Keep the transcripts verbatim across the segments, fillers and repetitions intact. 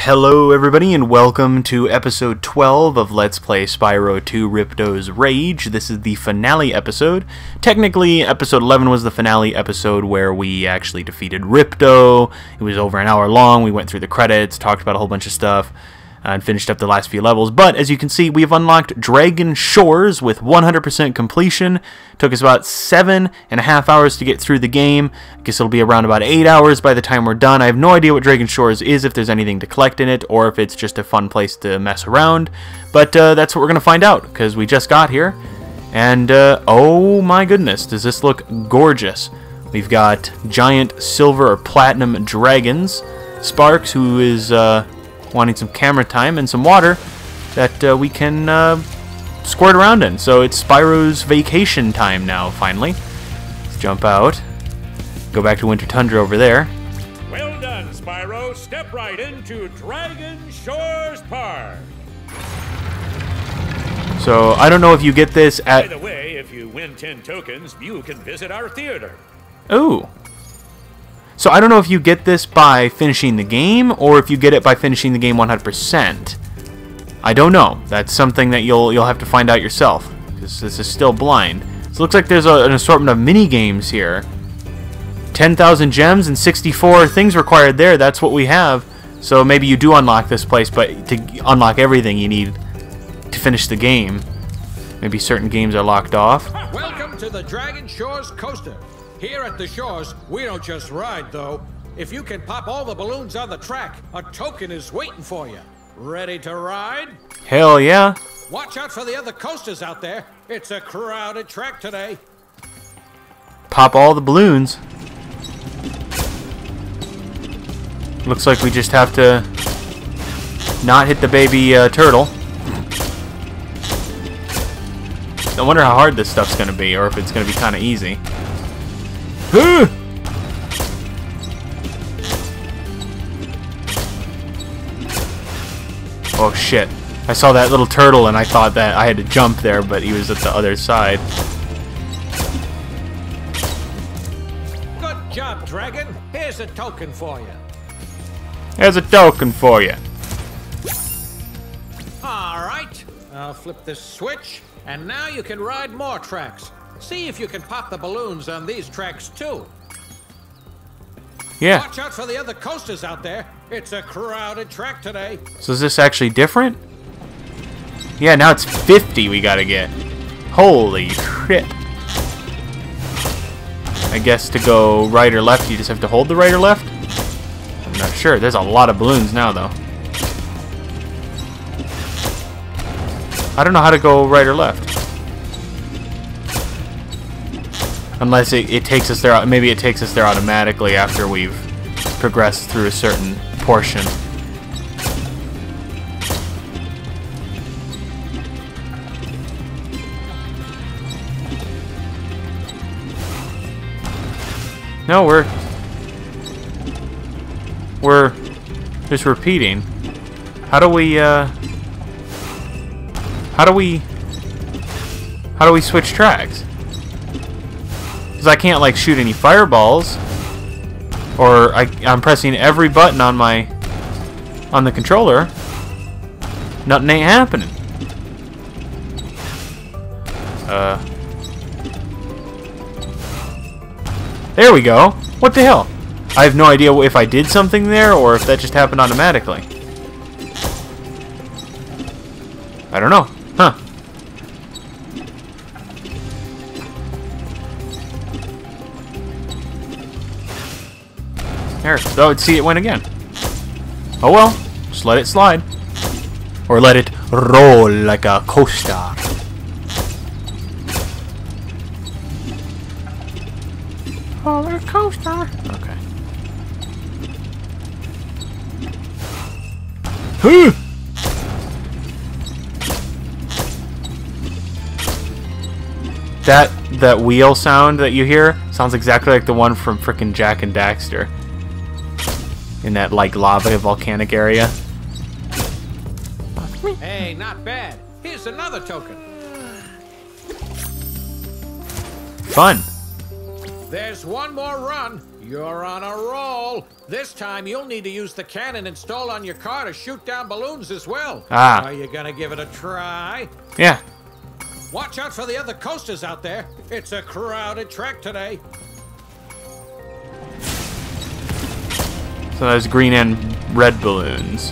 Hello everybody and welcome to episode twelve of Let's Play Spyro two Ripto's Rage. This is the finale episode. Technically, episode eleven was the finale episode where we actually defeated Ripto. It was over an hour long. We went through the credits, talked about a whole bunch of stuff, and finished up the last few levels. But as you can see, we've unlocked Dragon Shores with one hundred percent completion. Took us about seven and a half hours to get through the game. I guess it'll be around about eight hours by the time we're done. I have no idea what Dragon Shores is, if there's anything to collect in it, or if it's just a fun place to mess around. But uh, that's what we're going to find out, because we just got here. And, uh, oh my goodness, does this look gorgeous. We've got giant silver or platinum dragons. Sparks, who is... Uh, wanting some camera time and some water that uh, we can uh, squirt around in. So it's Spyro's vacation time now, finally. Let's jump out. Go back to Winter Tundra over there. Well done, Spyro. Step right into Dragon Shores Park. So I don't know if you get this at... By the way, if you win ten tokens, you can visit our theater. Ooh. So I don't know if you get this by finishing the game, or if you get it by finishing the game one hundred percent. I don't know. That's something that you'll you'll have to find out yourself, because this is still blind. So it looks like there's a, an assortment of mini games here. ten thousand gems and sixty-four things required there. That's what we have. So maybe you do unlock this place, but to unlock everything you need to finish the game. Maybe certain games are locked off. Welcome to the Dragon Shores Coaster. Here at the shores, we don't just ride, though. If you can pop all the balloons on the track, a token is waiting for you. Ready to ride? Hell yeah. Watch out for the other coasters out there. It's a crowded track today. Pop all the balloons. Looks like we just have to not hit the baby uh, turtle. I wonder how hard this stuff's going to be, or if it's going to be kind of easy. Oh shit. I saw that little turtle and I thought that I had to jump there, but he was at the other side. Good job, Dragon. Here's a token for you. Here's a token for you. Alright. I'll flip this switch, and now you can ride more tracks. See if you can pop the balloons on these tracks, too. Yeah. Watch out for the other coasters out there. It's a crowded track today. So is this actually different? Yeah, now it's fifty we gotta get. Holy shit. I guess to go right or left, you just have to hold the right or left? I'm not sure. There's a lot of balloons now, though. I don't know how to go right or left. Unless it, it takes us there, maybe it takes us there automatically after we've progressed through a certain portion. No, we're we're just repeating. How do we uh how do we how do we switch tracks? I can't like shoot any fireballs, or I, I'm pressing every button on my on the controller. Nothing ain't happening. Uh, there we go. What the hell? I have no idea if I did something there or if that just happened automatically. I don't know. Huh. There. Oh, see, it went again. Oh well. Just let it slide. Or let it roll like a coaster. Roller coaster. Okay. Huh! That, that wheel sound that you hear sounds exactly like the one from frickin' Jack and Daxter. In that, like, lava volcanic area. Hey, not bad. Here's another token. Fun. There's one more run. You're on a roll. This time you'll need to use the cannon installed on your car to shoot down balloons as well. Ah. Are you gonna give it a try? Yeah. Watch out for the other coasters out there. It's a crowded track today. So there's green and red balloons.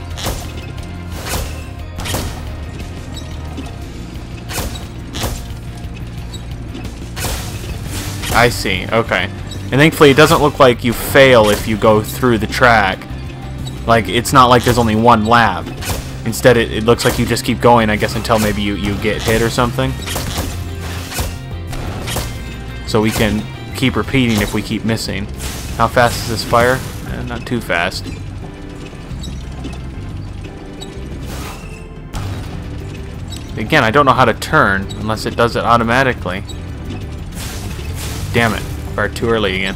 I see, okay. And thankfully it doesn't look like you fail if you go through the track. Like, it's not like there's only one lap. Instead, it, it looks like you just keep going, I guess, until maybe you, you get hit or something. So we can keep repeating if we keep missing. How fast is this fire? Eh, not too fast. Again, I don't know how to turn unless it does it automatically. Damn it. Fired too early again.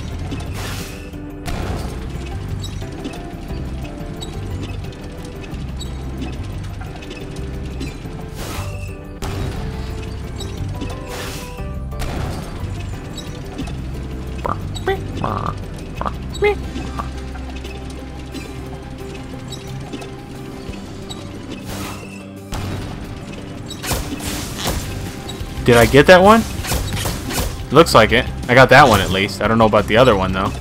Did I get that one? Looks like it. I got that one at least. I don't know about the other one though.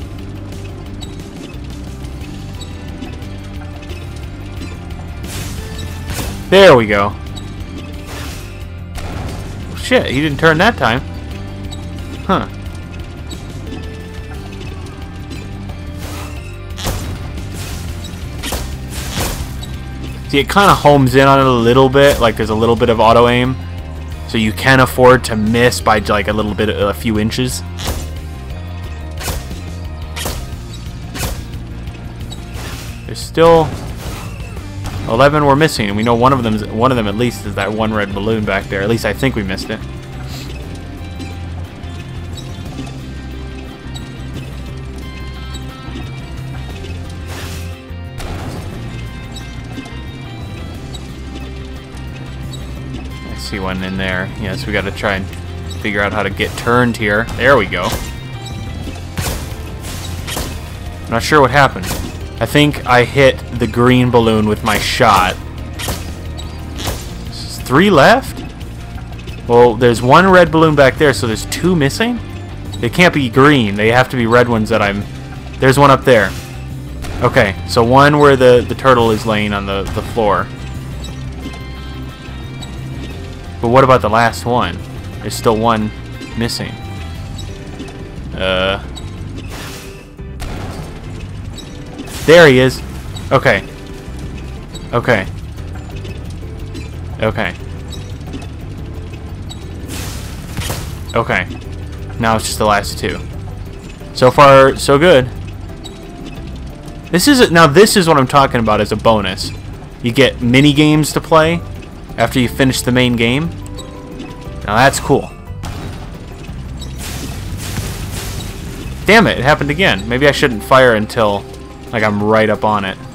There we go. Shit, he didn't turn that time. Huh. See, it kind of homes in on it a little bit. Like there's a little bit of auto aim. So you can afford to miss by like a little bit, a few inches. There's still eleven we're missing, and we know one of them, one of them at least, is that one red balloon back there. At least I think we missed it. See one in there. Yes, we got to try and figure out how to get turned here. There we go. I'm not sure what happened. I think I hit the green balloon with my shot. There's three left? Well, there's one red balloon back there, so there's two missing? They can't be green. They have to be red ones that I'm... There's one up there. Okay, so one where the, the turtle is laying on the, the floor. But what about the last one? There's still one missing. Uh. There he is. Okay. Okay. Okay. Okay. Now it's just the last two. So far, so good. This is now. This is what I'm talking about as a bonus. You get mini games to play after you finish the main game. Now that's cool. Damn it, it happened again. Maybe I shouldn't fire until like I'm right up on it.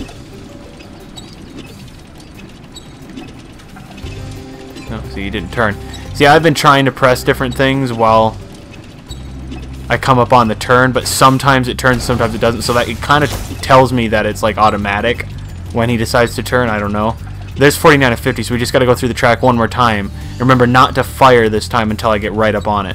Oh, so you didn't turn. See, I've been trying to press different things while I come up on the turn, but sometimes it turns, sometimes it doesn't, so that it kind of tells me that it's like automatic when he decides to turn. I don't know. There's forty-nine of fifty, so we just got to go through the track one more time. Remember not to fire this time until I get right up on it.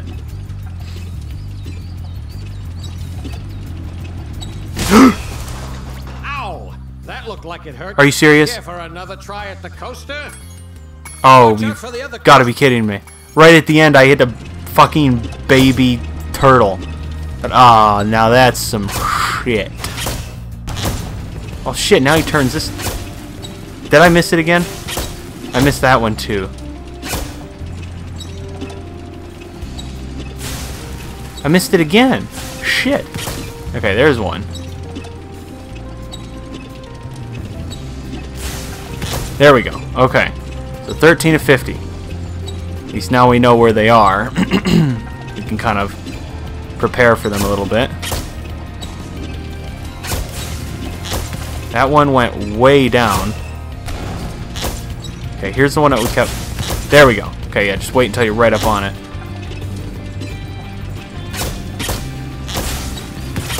Ow! That looked like it hurt. Are you serious? Yeah, for another try at the coaster? Oh, you gotta be kidding me. Right at the end, I hit a fucking baby turtle. But, ah, oh, now that's some shit. Oh, shit, now he turns this... Did I miss it again? I missed that one too. I missed it again. Shit. Okay, there's one. There we go. Okay. So thirteen of fifty. At least now we know where they are. We can kind of prepare for them a little bit. That one went way down. Okay, here's the one that we kept... There we go. Okay, yeah, just wait until you're right up on it.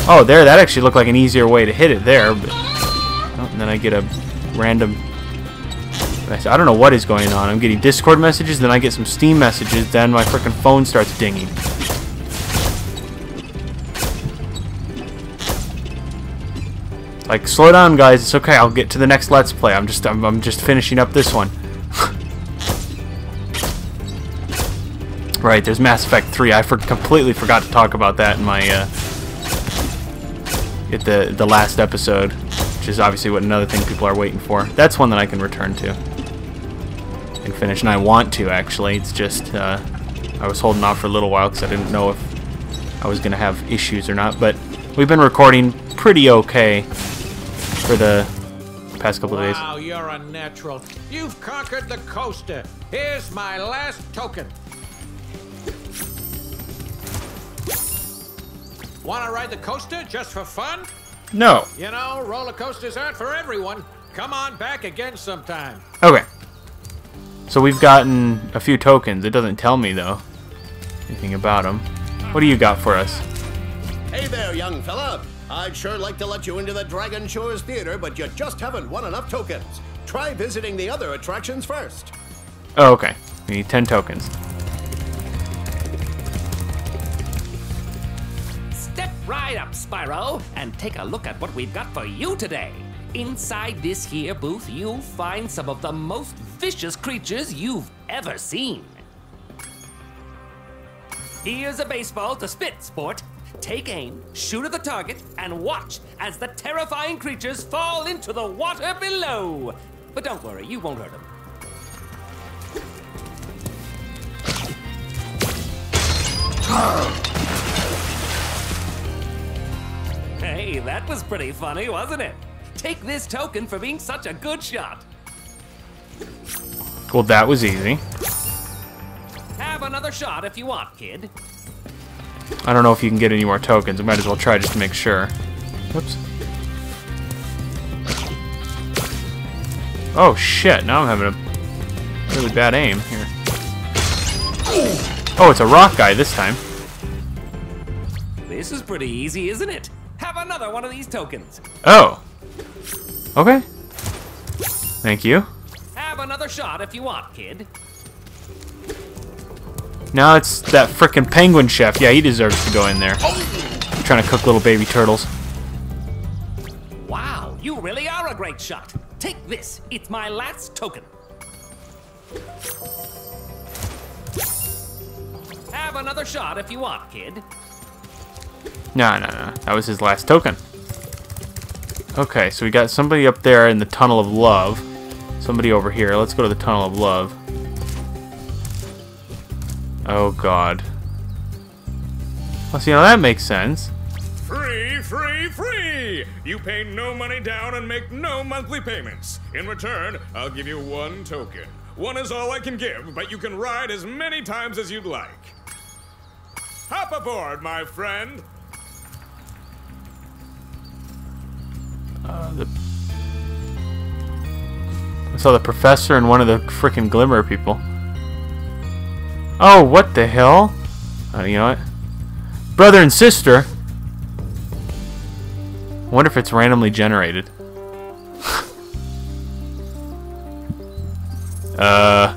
Oh, there, that actually looked like an easier way to hit it there. But, oh, and then I get a random... I don't know what is going on. I'm getting Discord messages, then I get some Steam messages, then my frickin' phone starts dinging. Like, slow down, guys. It's okay. I'll get to the next Let's Play. I'm just, I'm, I'm just finishing up this one. Right, there's Mass Effect three. I for completely forgot to talk about that in my, uh, at the the last episode, which is obviously what another thing people are waiting for. That's one that I can return to and finish, and I want to actually. It's just uh, I was holding off for a little while because I didn't know if I was gonna have issues or not. But we've been recording pretty okay for the past couple of days. Wow, you're a natural. You've conquered the coaster. Here's my last token. Want to ride the coaster just for fun? No. You know, roller coasters aren't for everyone. Come on back again sometime. Okay. So we've gotten a few tokens. It doesn't tell me, though, anything about them. What do you got for us? Hey there, young fella. I'd sure like to let you into the Dragon Shores Theater, but you just haven't won enough tokens. Try visiting the other attractions first. Oh, okay. We need ten tokens. Step right up, Spyro, and take a look at what we've got for you today. Inside this here booth, you'll find some of the most vicious creatures you've ever seen. Here's a baseball to spit, sport. Take aim, shoot at the target, and watch as the terrifying creatures fall into the water below. But don't worry, you won't hurt them. Hey, that was pretty funny, wasn't it? Take this token for being such a good shot. Well, that was easy. Have another shot if you want, kid. I don't know if you can get any more tokens. I might as well try just to make sure. Whoops. Oh, shit. Now I'm having a really bad aim here. Oh, it's a rock guy this time. This is pretty easy, isn't it? Have another one of these tokens. Oh. Okay. Thank you. Have another shot if you want, kid. Now it's that frickin' penguin chef. Yeah, he deserves to go in there. Trying to cook little baby turtles. Wow, you really are a great shot. Take this. It's my last token. Have another shot if you want, kid. No, no, no. That was his last token. Okay, so we got somebody up there in the Tunnel of Love. Somebody over here. Let's go to the Tunnel of Love. Oh, God. Well, see, now that makes sense. Free, free, free! You pay no money down and make no monthly payments. In return, I'll give you one token. One is all I can give, but you can ride as many times as you'd like. Hop aboard, my friend! Uh, the... I saw the professor and one of the frickin' Glimmer people. Oh, what the hell? Uh, you know what? Brother and sister? I wonder if it's randomly generated. uh...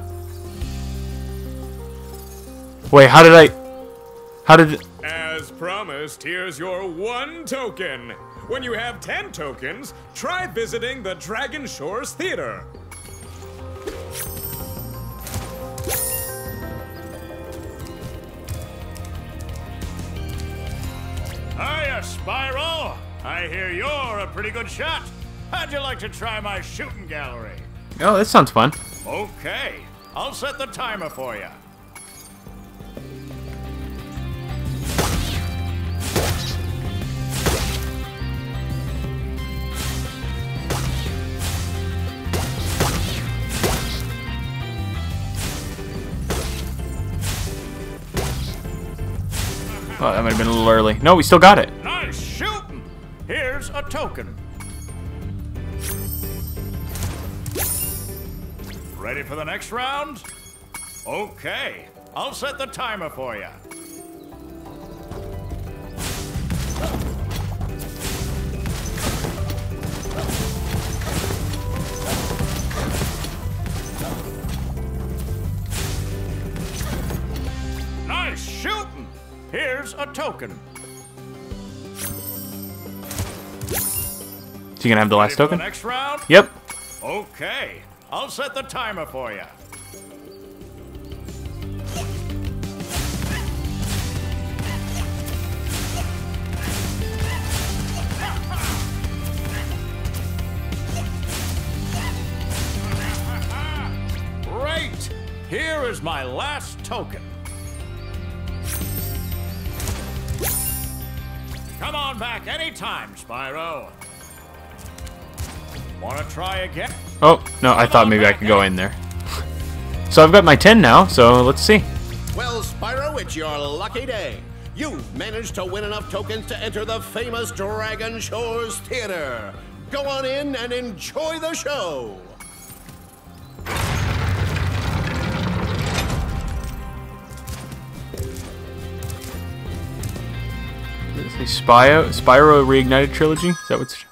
Wait, how did I... How did... As promised, here's your one token. When you have ten tokens, try visiting the Dragon Shores Theater. Hiya, Spyro! I hear you're a pretty good shot. How'd you like to try my shooting gallery? Oh, that sounds fun. Okay, I'll set the timer for you. Oh, that might have been a little early. No, we still got it. Nice shooting! Here's a token. Ready for the next round? Okay, I'll set the timer for you. token. So you gonna have the last Ready for token? the next round? Yep. Okay, I'll set the timer for you. Great! Here is my last token. Come on back anytime, Spyro. Want to try again? Oh, no, I thought maybe I could go in there. So I've got my ten now, so let's see. Well, Spyro, it's your lucky day. You've managed to win enough tokens to enter the famous Dragon Shores Theater. Go on in and enjoy the show. Spyro, Spyro Reignited Trilogy? Is that what's...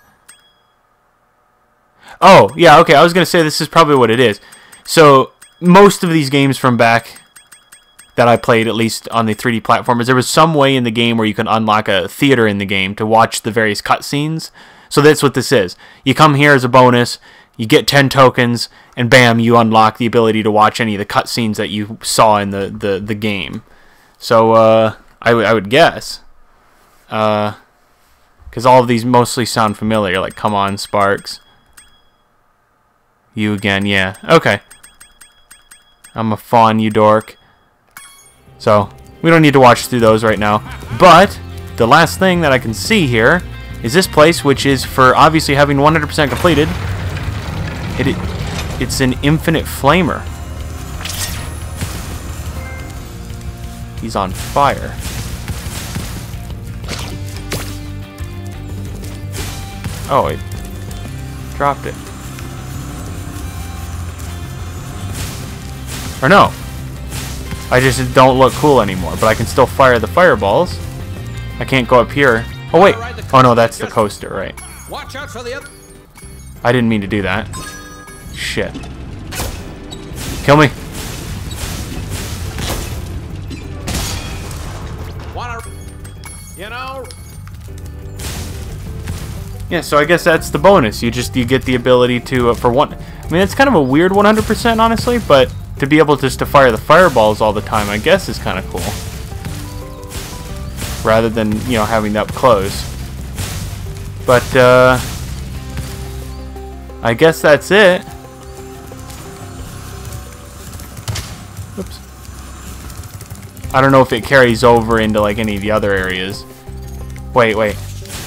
Oh, yeah, okay, I was going to say this is probably what it is. So, most of these games from back that I played, at least on the three D platformers, there was some way in the game where you can unlock a theater in the game to watch the various cutscenes. So that's what this is. You come here as a bonus, you get ten tokens, and bam, you unlock the ability to watch any of the cutscenes that you saw in the, the, the game. So, uh, I, I would guess... Uh, because all of these mostly sound familiar, like come on, Sparks. You again, yeah. Okay. I'm a fawn, you dork. So, we don't need to watch through those right now. But, the last thing that I can see here is this place, which is for obviously having one hundred percent completed. It, it It's an infinite flamer. He's on fire. Oh, it dropped it. Or no. I just don't look cool anymore, but I can still fire the fireballs. I can't go up here. Oh, wait. Oh, no, that's the coaster, right. Watch out for the other. I didn't mean to do that. Shit. Kill me. Wanna, you know. Yeah, so I guess that's the bonus. You just you get the ability to uh, for one. I mean, it's kind of a weird one hundred percent, honestly, but to be able just to fire the fireballs all the time, I guess, is kind of cool. Rather than you know having that up close. But uh, I guess that's it. Oops. I don't know if it carries over into like any of the other areas. Wait, wait.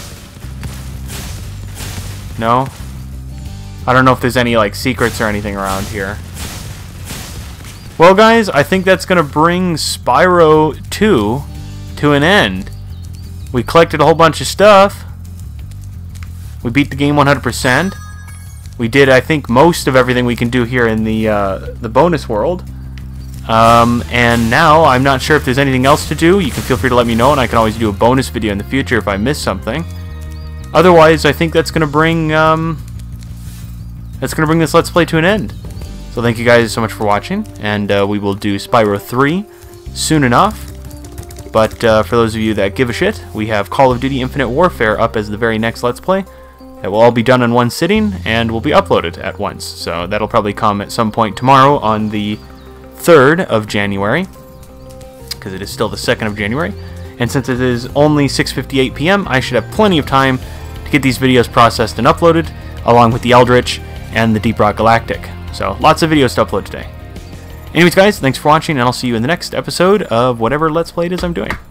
No? I don't know if there's any like secrets or anything around here. Well, guys, I think that's going to bring Spyro two to an end. We collected a whole bunch of stuff. We beat the game one hundred percent. We did, I think, most of everything we can do here in the uh, the bonus world. Um, and now, I'm not sure if there's anything else to do. You can feel free to let me know, and I can always do a bonus video in the future if I miss something. Otherwise, I think that's going to bring um, that's going to bring this Let's Play to an end. So thank you guys so much for watching, and uh, we will do Spyro three soon enough. But uh, for those of you that give a shit, we have Call of Duty Infinite Warfare up as the very next Let's Play. That will all be done in one sitting, and will be uploaded at once. So that'll probably come at some point tomorrow on the third of January, because it is still the second of January. And since it is only six fifty-eight p m, I should have plenty of time to get these videos processed and uploaded, along with the Eldritch and the Deep Rock Galactic. So, lots of videos to upload today. Anyways, guys, thanks for watching, and I'll see you in the next episode of whatever Let's Play it is I'm doing.